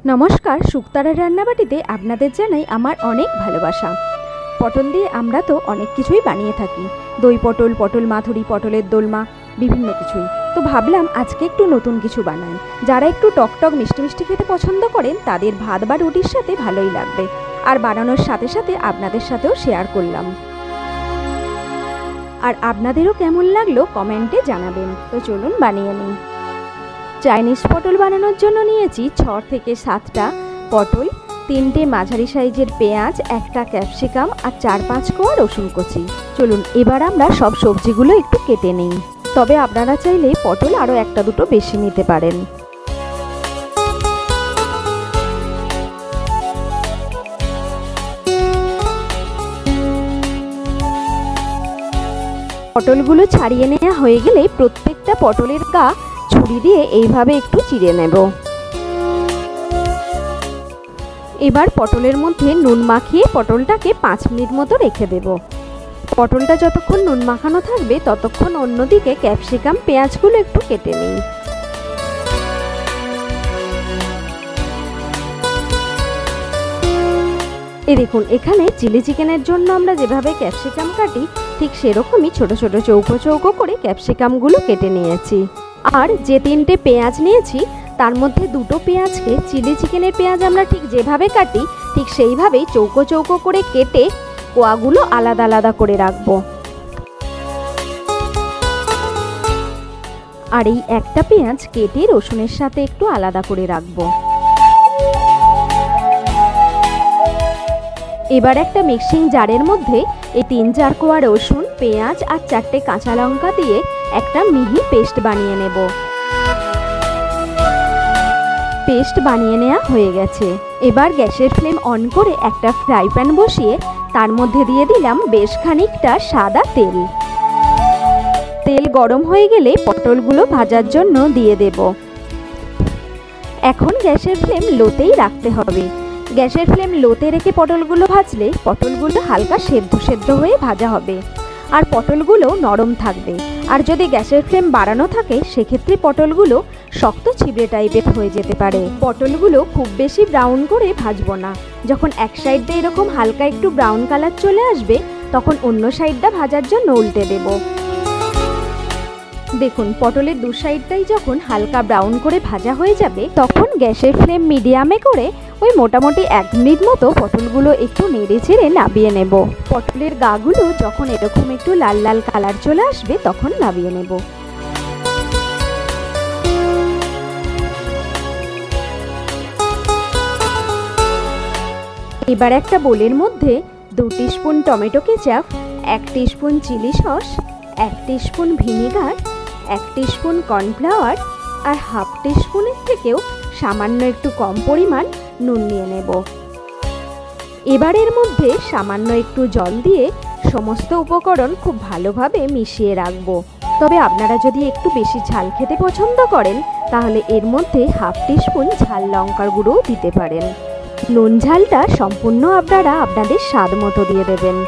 নমস্কার, শুক্তারা রান্নাবাটিতে আপনাদের জানাই আমার অনেক ভালোবাসা। পটল দিয়ে আমরা তো অনেক কিছুই বানিয়ে থাকি, দই পটল, পটল মাথুরি, পটলের দোলমা, বিভিন্ন কিছুই। তো ভাবলাম আজকে একটু নতুন কিছু বানাই। যারা একটু টকটক মিষ্টি মিষ্টি খেতে পছন্দ করেন তাদের ভাত বা রুটির সাথে ভালোই লাগবে। আর বানানোর সাথে সাথে আপনাদের সাথেও শেয়ার করলাম। আর আপনাদেরও কেমন লাগলো কমেন্টে জানাবেন। তো চলুন বানিয়ে নিই। চাইনিজ পটল বানানোর জন্য নিয়েছি 6 থেকে 7টা পটল, 3টে মাঝারি সাইজের পেঁয়াজ, একটা ক্যাপসিকাম আর 4-5 কোয়া রসুন কুচি। চলুন এবার আমরা সব সবজিগুলো একটু কেটে নিই। তবে আপনারা চাইলে পটল আরও 1-2টো বেশি নিতে পারেন। পটলগুলো ছাড়িয়ে নেওয়া হয়ে গেলে প্রত্যেকটা পটলের গা ছুরি দিয়ে এইভাবে একটু চিড়ে নেব। এবার পটলের মধ্যে নুন মাখিয়ে পটলটাকে 5 মিনিট মতো রেখে দেব। পটলটা যতক্ষণ নুন মাখানো থাকবে ততক্ষণ অন্যদিকে ক্যাপসিকাম, পেঁয়াজগুলো একটু কেটে নিই। এই দেখুন, এখানে চিলি চিকেনের জন্য আমরা যেভাবে ক্যাপসিকাম কাটি ঠিক সেরকমই ছোট ছোট চৌকো চৌকো করে ক্যাপসিকামগুলো কেটে নিয়েছি। আর যে 3টে পেঁয়াজ নিয়েছি তার মধ্যে 2টো পেঁয়াজকে চিলি চিকেনের পেঁয়াজ আমরা ঠিক যেভাবে কাটি ঠিক সেইভাবেই চৌকো চৌকো করে কেটে কোয়াগুলো আলাদা আলাদা করে রাখবো। আর এই একটা পেঁয়াজ কেটে রসুনের সাথে একটু আলাদা করে রাখবো। এবার একটা মিক্সিং জারের মধ্যে এই 3-4 কোয়া রসুন, পেঁয়াজ আর 4টে কাঁচা লঙ্কা দিয়ে একটা মিহি পেস্ট বানিয়ে নেব। পেস্ট বানিয়ে নেওয়া হয়ে গেছে। এবার গ্যাসের ফ্লেম অন করে একটা ফ্রাই প্যান বসিয়ে তার মধ্যে দিয়ে দিলাম বেশ খানিকটা সাদা তেল। তেল গরম হয়ে গেলে পটলগুলো ভাজার জন্য দিয়ে দেব। এখন গ্যাসের ফ্লেম লোতেই রাখতে হবে। গ্যাসের ফ্লেম লোতে রেখে পটলগুলো ভাজলে পটলগুলো হালকা সেদ্ধ হয়ে ভাজা হবে আর পটলগুলো নরম থাকবে। আর যদি গ্যাসের ফ্লেম বাড়ানো থাকে সেক্ষেত্রে পটলগুলো শক্ত ছিবড়ে টাইপের হয়ে যেতে পারে। পটলগুলো খুব বেশি ব্রাউন করে ভাজবো না। যখন এক সাইড দিয়ে এরকম হালকা একটু ব্রাউন কালার চলে আসবে তখন অন্য সাইডটা ভাজার জন্য উল্টে দেব। দেখুন, পটলের 2 সাইডটাই যখন হালকা ব্রাউন করে ভাজা হয়ে যাবে তখন গ্যাসের ফ্লেম মিডিয়ামে করে ওই মোটামুটি 1 মিনিট মতো পটলগুলো একটু নেড়ে ছেড়ে নামিয়ে নেব। পটলের গাগুলো যখন এরকম একটু লাল লাল কালার চলে আসবে তখন নামিয়ে নেব। এবার একটা বোলের মধ্যে 2 teaspoon tomato ketchup, 1 teaspoon chilli sauce, 1 teaspoon vinegar, 1 teaspoon cornflour আর 1/2 টিস্পুনের থেকেও সামান্য একটু কম পরিমাণ নুন নিয়ে নেব। এবার এর মধ্যে সামান্য একটু জল দিয়ে সমস্ত উপকরণ খুব ভালোভাবে মিশিয়ে রাখবো। তবে আপনারা যদি একটু বেশি ঝাল খেতে পছন্দ করেন তাহলে এর মধ্যে 1/2 টিস্পুন ঝাল লঙ্কার গুঁড়োও দিতে পারেন। নুন ঝালটা সম্পূর্ণ আপনারা আপনাদের স্বাদ মতো দিয়ে দেবেন।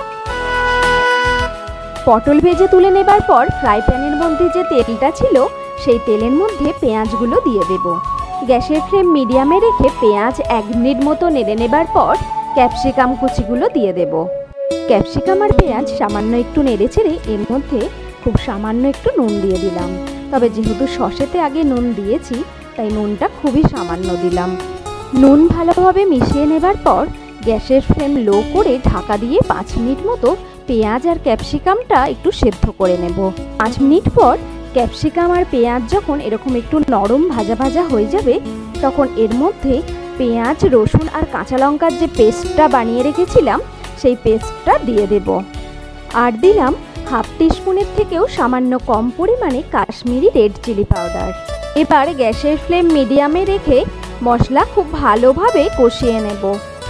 পটল ভেজে তুলে নেবার পর ফ্রাই প্যানের মধ্যে যে তেলটা ছিল সেই তেলের মধ্যে পেঁয়াজগুলো দিয়ে দেব। গ্যাসের ফ্লেম মিডিয়ামে রেখে পেঁয়াজ 1 মিনিট মতো নেড়ে নেবার পর ক্যাপসিকাম কুচিগুলো দিয়ে দেব। ক্যাপসিকাম আর পেঁয়াজ সামান্য একটু নেড়ে ছেড়ে এর মধ্যে খুব সামান্য একটু নুন দিয়ে দিলাম। তবে যেহেতু সসেতে আগে নুন দিয়েছি তাই নুনটা খুবই সামান্য দিলাম। নুন ভালোভাবে মিশিয়ে নেবার পর গ্যাসের ফ্লেম লো করে ঢাকা দিয়ে 5 মিনিট মতো পেঁয়াজ আর ক্যাপসিকামটা একটু সেদ্ধ করে নেব। 5 মিনিট পর ক্যাপসিকাম আর পেঁয়াজ যখন এরকম একটু নরম ভাজা ভাজা হয়ে যাবে তখন এর মধ্যে পেঁয়াজ, রসুন আর কাঁচা লঙ্কার যে পেস্টটা বানিয়ে রেখেছিলাম সেই পেস্টটা দিয়ে দেব। আর দিলাম 1/2 টিস্পুনের থেকেও সামান্য কম পরিমাণে কাশ্মীরি রেড চিলি পাউডার। এবার গ্যাসের ফ্লেম মিডিয়ামে রেখে মশলা খুব ভালোভাবে কষিয়ে নেব।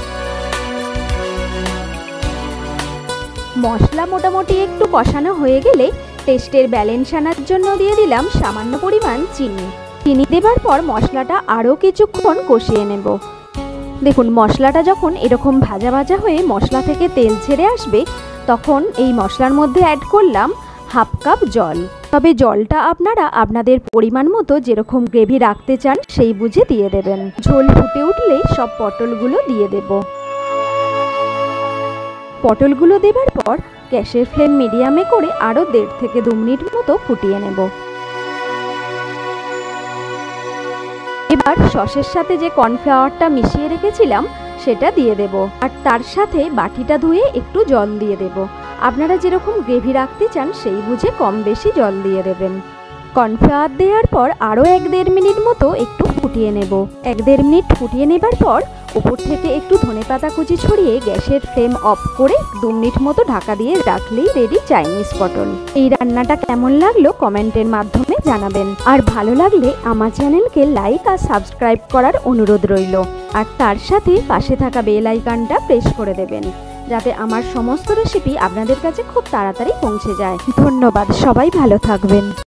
মশলা মোটামুটি একটু কষানো হয়ে গেলে টেস্টের ব্যালেন্স আনার জন্য দিয়ে দিলাম সামান্য পরিমাণ চিনি। চিনি দেবার পর মশলাটা আরও কিছুক্ষণ কষিয়ে নেব। দেখুন, মশলাটা যখন এরকম ভাজা ভাজা হয়ে মশলা থেকে তেল ছেড়ে আসবে তখন এই মশলার মধ্যে অ্যাড করলাম 1/2 কাপ জল। তবে জলটা আপনারা আপনাদের পরিমাণ মতো যেরকম গ্রেভি রাখতে চান সেই বুঝে দিয়ে দেবেন। ঝোল ফুটে উঠলেই সব পটলগুলো দিয়ে দেব। পটলগুলো দেবার পর গ্যাসের ফ্লেম মিডিয়ামে করে আরও 1.5 থেকে 2 মিনিট মতো ফুটিয়ে নেব। এবার সসের সাথে যে কর্নফ্লাওয়ারটা মিশিয়ে রেখেছিলাম সেটা দিয়ে দেব, আর তার সাথে বাটিটা ধুয়ে একটু জল দিয়ে দেব। আপনারা যেরকম গ্রেভি রাখতে চান সেই বুঝে কম বেশি জল দিয়ে দেবেন। কর্নফ্লাওয়ার দেওয়ার পর আরও 1-1.5 মিনিট মতো একটু ফুটিয়ে নেব। 1-1.5 মিনিট ফুটিয়ে নেবার পর উপর থেকে একটু ধনেপাতা কুচি ছড়িয়ে গ্যাসের ফ্লেম অফ করে 2 মিনিট মতো ঢাকা দিয়ে রাখলেই রেডি চাইনিজ পটল। এই রান্নাটা কেমন লাগলো কমেন্টের মাধ্যমে জানাবেন, আর ভালো লাগলে আমার চ্যানেলকে লাইক আর সাবস্ক্রাইব করার অনুরোধ রইল, আর তার সাথে পাশে থাকা বেল আইকনটা প্রেস করে দেবেন যাতে আমার সমস্ত রেসিপি আপনাদের কাছে খুব তাড়াতাড়ি পৌঁছে যায়। ধন্যবাদ, সবাই ভালো থাকবেন।